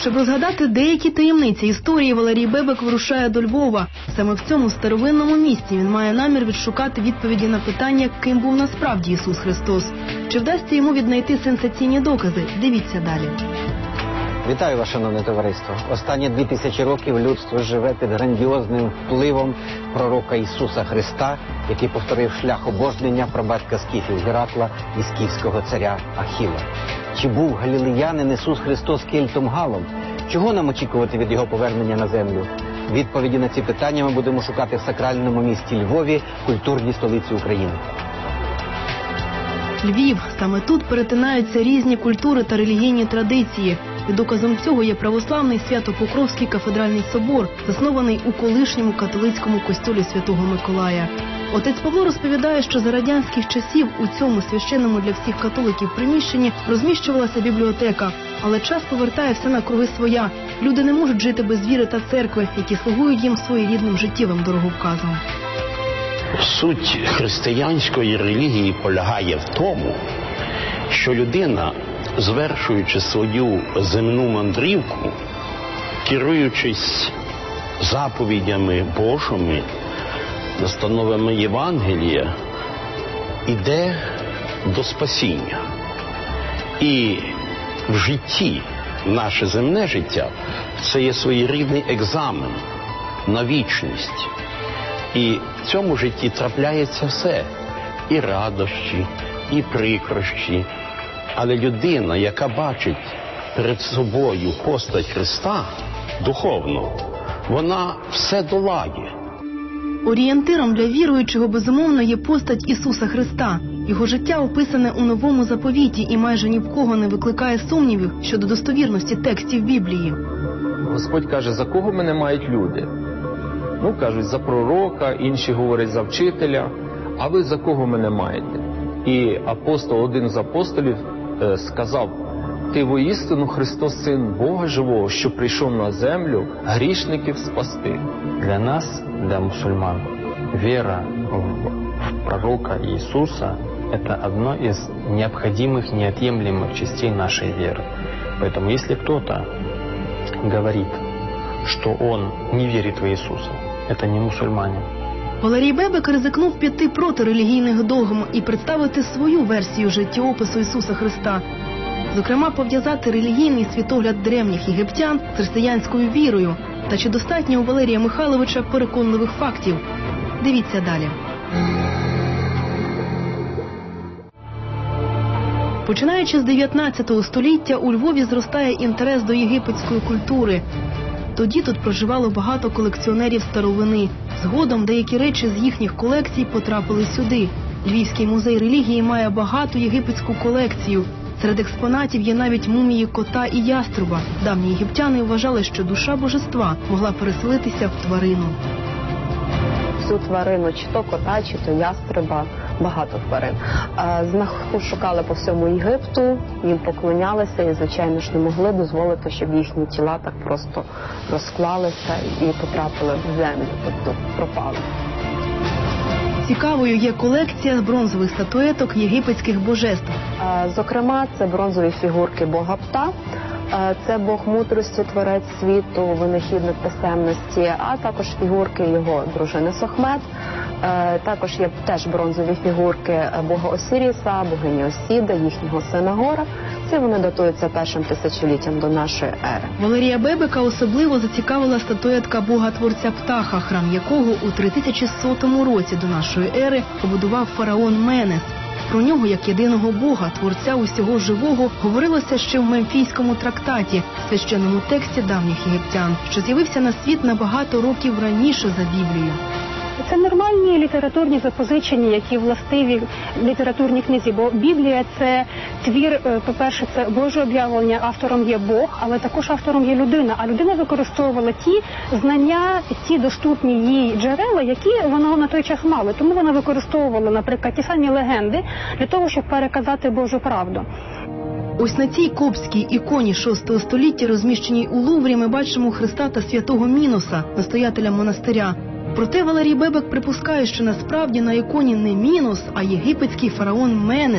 Щоб розгадати деякі таємниці історії, Валерій Бебек вирушає до Львова. Саме в цьому старовинному місті він має намір відшукати відповіді на питання, ким був насправді Ісус Христос. Чи вдасться йому віднайти сенсаційні докази? Дивіться далі. Вітаю вас, шановне товариство. Останні 2000 років людство живе під грандіозним впливом пророка Ісуса Христа, який повторив шлях обожнення прабатька скіфів Геракла і скіфського царя Ахіла. Чи був галілеянин Ісус Христос кельтом Галом? Чого нам очікувати від його повернення на землю? Відповіді на ці питання ми будемо шукати в сакральному місті Львові, культурній столиці України. Львів. Саме тут перетинаються різні культури та релігійні традиції. І доказом цього є православний Свято-Покровський кафедральний собор, заснований у колишньому католицькому костьолі Святого Миколая. Отець Павло розповідає, що за радянських часів у цьому священному для всіх католиків приміщенні розміщувалася бібліотека. Але час повертає все на круги своя. Люди не можуть жити без віри та церкви, які слугують їм своєрідним життєвим дороговказом. Суть християнської релігії полягає в тому, що людина, звершуючи свою земну мандрівку, керуючись заповідями Божими, настановами Євангелія, іде до спасіння. І в житті, наше земне життя, це є своєрідний екзамен на вічність. І в цьому житті трапляється все – і радощі, і прикрощі. Але людина, яка бачить перед собою постать Христа духовно, вона все долає. Орієнтиром для віруючого, безумовно, є постать Ісуса Христа. Його життя описане у Новому Заповіті і майже ні в кого не викликає сумнівів щодо достовірності текстів Біблії. Господь каже, за кого мене мають люди? Кажуть, за пророка, інші говорять за вчителя. А ви за кого мене маєте? І один з апостолів сказав, ти воістину Христос, Син Бога Живого, що прийшов на землю грішників спасти. Для нас, для мусульман, вера в пророка Иисуса – это одно из необходимых, неотъемлемых частей нашей веры. Поэтому если кто-то говорит, что он не верит в Иисуса, это не мусульманин. Валерій Бебек ризикнув піти проти релігійних догм і представити свою версію життєопису Ісуса Христа. Зокрема, пов'язати релігійний світогляд древніх єгиптян з християнською вірою. Та чи достатньо у Валерія Михайловича переконливих фактів? Дивіться далі. Починаючи з 19 століття, у Львові зростає інтерес до єгипетської культури. Тоді тут проживало багато колекціонерів старовини. Згодом деякі речі з їхніх колекцій потрапили сюди. Львівський музей релігії має багату єгипетську колекцію. Серед експонатів є навіть мумії кота і яструба. Давні єгиптяни вважали, що душа божества могла переселитися в тварину. Цю тварину, чи то кота, чи то яструба, багато тварин. Шукали по всьому Єгипту, їм поклонялися і, звичайно ж, не могли дозволити, щоб їхні тіла так просто розклалися і потрапили в землю, тобто пропали. Цікавою є колекція бронзових статуеток єгипетських божеств. Зокрема, це бронзові фігурки Бога Пта. Це Бог мудрості, творець світу, винахідник писемності, а також фігурки його дружини Сохмет. Також є теж бронзові фігурки Бога Осіріса, богині Осіда, їхнього сина Гора. Це вони датуються першим тисячоліттям до нашої ери. Валерія Бебека особливо зацікавила статуетка Бога-творця Птаха, храм якого у 3100 році до нашої ери побудував фараон Менес. Про нього, як єдиного Бога, творця усього живого, говорилося ще в Мемфійському трактаті, священному тексті давніх єгиптян, що з'явився на світ набагато років раніше за Біблію. Це нормальні літературні запозичення, які властиві літературній книзі, бо Біблія – це твір, по-перше, це Боже об'явлення, автором є Бог, але також автором є людина. А людина використовувала ті знання, ті доступні їй джерела, які вона на той час мала. Тому вона використовувала, наприклад, ті самі легенди для того, щоб переказати Божу правду. Ось на цій коптській іконі 6 століття, розміщеній у Луврі, ми бачимо Христа та святого Міноса, настоятеля монастиря. Проте Валерій Бебек припускає, що насправді на іконі не Мінос, а єгипетський фараон Менес.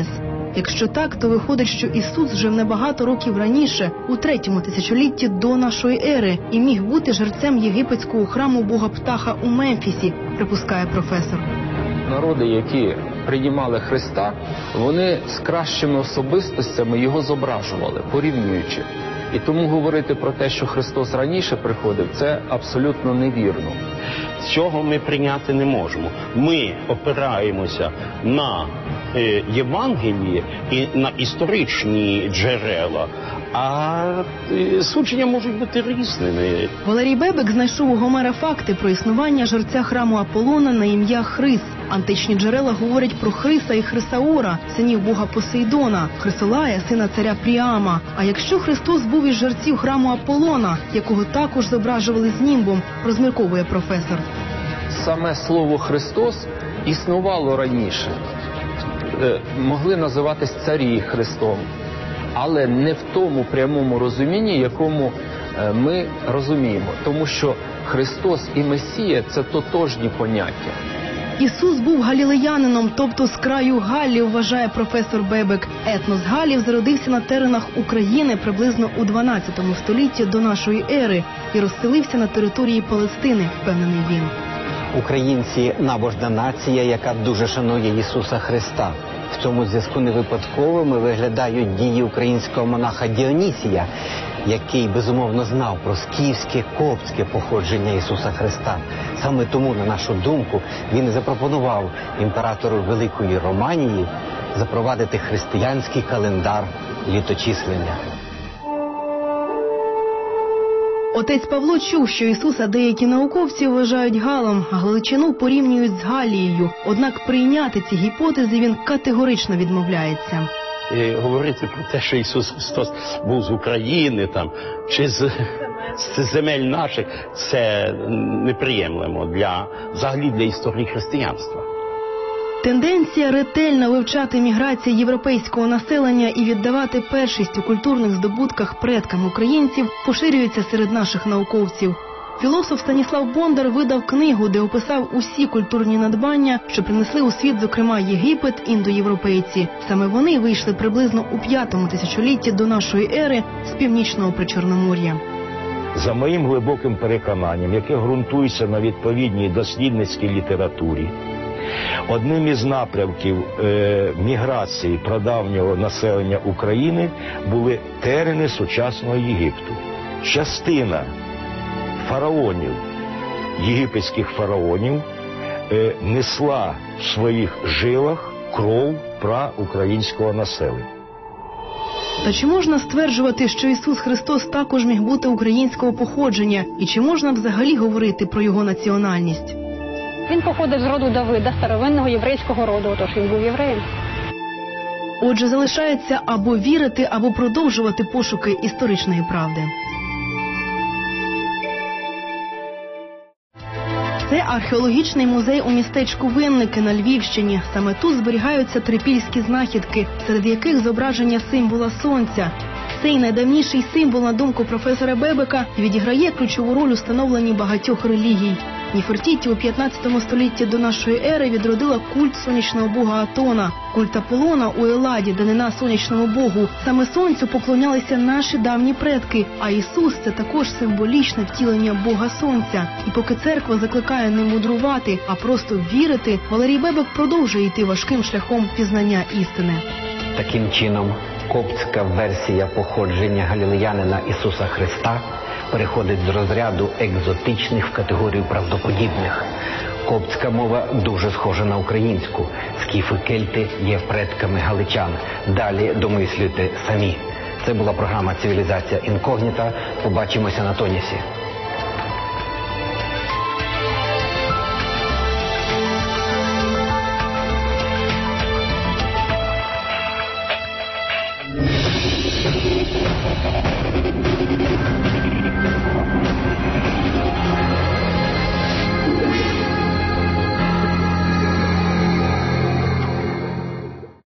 Якщо так, то виходить, що Ісус жив набагато років раніше, у 3-му тисячолітті до нашої ери, і міг бути жерцем єгипетського храму бога Птаха у Мемфісі, припускає професор. Народи, які приймали Христа, вони з кращими особистостями його зображували, порівнюючи. І тому говорити про те, що Христос раніше приходив, це абсолютно невірно. Цього ми прийняти не можемо. Ми опираємося на Євангеліє і на історичні джерела, а судження можуть бути різними. Валерій Бебек знайшов у Гомера факти про існування жерця храму Аполлона на ім'я Хрис. Античні джерела говорять про Хриса і Хрисаора, синів бога Посейдона, Хрисолая, сина царя Пріама. А якщо Христос був із жерців храму Аполлона, якого також зображували з німбом, розмірковує професор. Саме слово «Христос» існувало раніше. Могли називатись царі Христом, але не в тому прямому розумінні, якому ми розуміємо. Тому що Христос і Месія – це тотожні поняття. Ісус був галілеянином, тобто з краю Галлів, вважає професор Бебек. Етнос Галів зародився на теренах України приблизно у 12 столітті до нашої ери і розселився на території Палестини, впевнений він. Українці – набожна нація, яка дуже шанує Ісуса Христа. В цьому зв'язку не випадковими виглядають дії українського монаха Діонісія, який, безумовно, знав про скіфське, коптське походження Ісуса Христа. Саме тому, на нашу думку, він і запропонував імператору Великої Романії запровадити християнський календар літочислення. Отець Павло чув, що Ісуса деякі науковці вважають Галом, а Галичину порівнюють з Галією. Однак прийняти ці гіпотези він категорично відмовляється. І говорити про те, що Ісус Христос був з України там, чи з земель наших, це неприємлемо взагалі для історії християнства. Тенденція ретельно вивчати міграції європейського населення і віддавати першість у культурних здобутках предкам українців поширюється серед наших науковців. Філософ Станіслав Бондар видав книгу, де описав усі культурні надбання, що принесли у світ, зокрема, Єгипет, індоєвропейці. Саме вони вийшли приблизно у 5-му тисячолітті до нашої ери з північного Причорномор'я. За моїм глибоким переконанням, яке ґрунтується на відповідній дослідницькій літературі, одним із напрямків міграції прадавнього населення України були терени сучасного Єгипту. Частина фараонів, єгипетських фараонів, несла в своїх жилах кров праукраїнського населення. Та чи можна стверджувати, що Ісус Христос також міг бути українського походження? І чи можна взагалі говорити про його національність? Він походив з роду Давида, старовинного єврейського роду, отож він був євреєм. Отже, залишається або вірити, або продовжувати пошуки історичної правди. Це археологічний музей у містечку Винники на Львівщині. Саме тут зберігаються трипільські знахідки, серед яких зображення символа сонця. Цей найдавніший символ, на думку професора Бебека, відіграє ключову роль у становленні багатьох релігій. Нефертіті у 15 столітті до нашої ери відродила культ сонячного бога Атона, культ Аполлона у Еладі, данина сонячному богу. Саме сонцю поклонялися наші давні предки, а Ісус – це також символічне втілення бога сонця. І поки церква закликає не мудрувати, а просто вірити, Валерій Бебек продовжує йти важким шляхом пізнання істини. Таким чином, коптська версія походження галілеянина Ісуса Христа переходить з розряду екзотичних в категорію правдоподібних. Коптська мова дуже схожа на українську. Скіфи-кельти є предками галичан. Далі домислюйте самі. Це була програма «Цивілізація інкогніта». Побачимося на Тонісі.